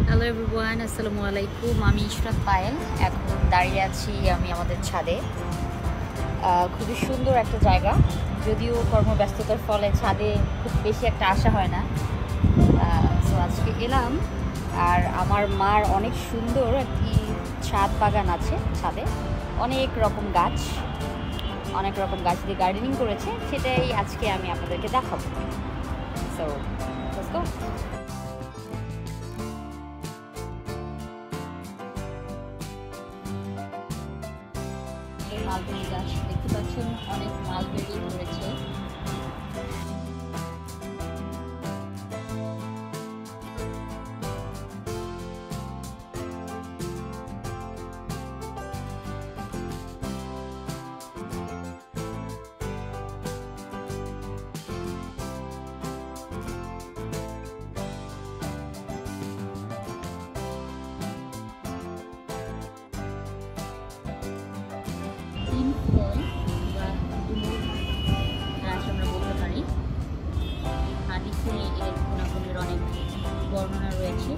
Hello everyone, আসসালামু আলাইকুম। আমি ইশরাত পায়েল। এখন দাঁড়িয়ে আছি আমি আমাদের ছাদে। খুবই সুন্দর একটা জায়গা, যদিও কর্মব্যস্ততার ফলে ছাদে খুব বেশি একটা আসা হয় না। তো আজকে এলাম। আর আমার মার অনেক সুন্দর একটি ছাদ বাগান আছে। ছাদে অনেক রকম গাছ দিয়ে গার্ডেনিং করেছে, সেটাই আজকে আমি আপনাদেরকে দেখাবো। So let's go. মালবেরি গাছ দেখতে পাচ্ছেন, অনেক মালবেরি ধরেছে। আমরা বলতে পারি হাদিসে এর গুণাগুণের অনেক বর্ণনা রয়েছে।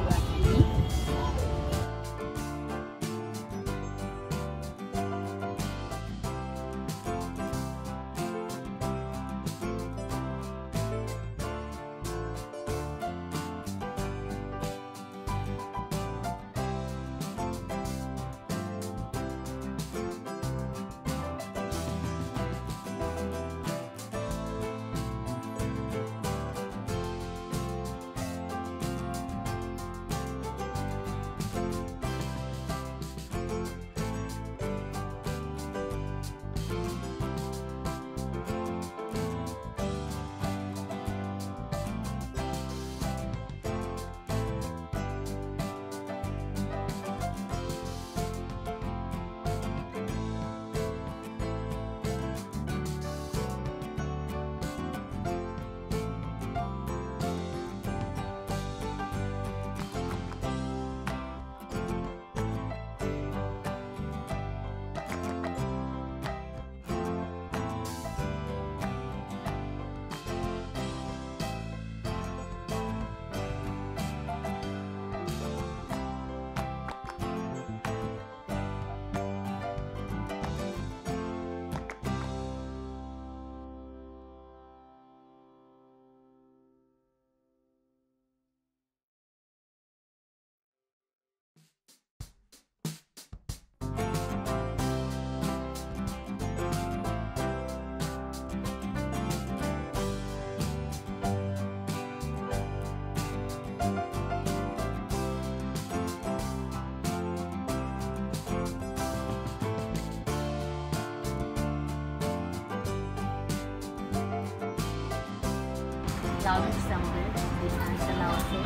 লাউ হচ্ছে আমাদের, লাউ আছে,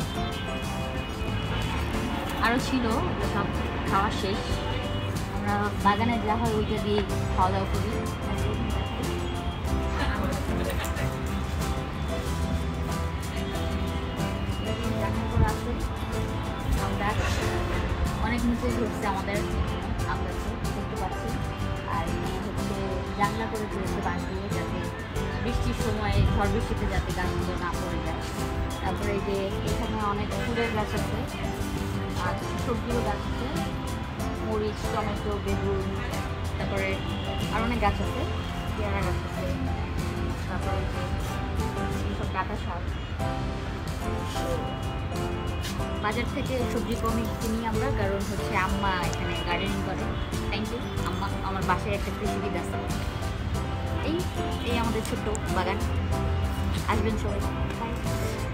আরও ছিল, সব খাওয়া শেষ। আমরা বাগানে যা হয় ওইটা দিয়ে খাওয়া দাওয়া করি। আমরা অনেক নিচে ঘুরছে আমাদের আম গাছে, দেখতে পাচ্ছি। আর হচ্ছে জানলা করে দিয়েছে বাঁশ দিয়ে, যাতে বৃষ্টির সময় ঝড় বৃষ্টিতে যাতে গাছগুলো না পড়ে যায়। তারপরে এই যে এখানে অনেক ফুলের গাছ আছে, আর সবজিও গাছ আছে, মরিচ, টমেটো, বেগুন, তারপরে আর অনেক গাছ আছে, পেয়ারা গাছ আছে, তারপরে সব ডাঁটা শাক। বাজার থেকে সবজি কমই কিনি আমরা, কারণ হচ্ছে আম্মা এখানে গার্ডেনিং করে। থ্যাংক ইউ আম্মা, আমার বাসায় একটা কৃষিবিদ আছে। এই আমাদের ছোট্ট বাগান, আসবেন সবাই। বাই।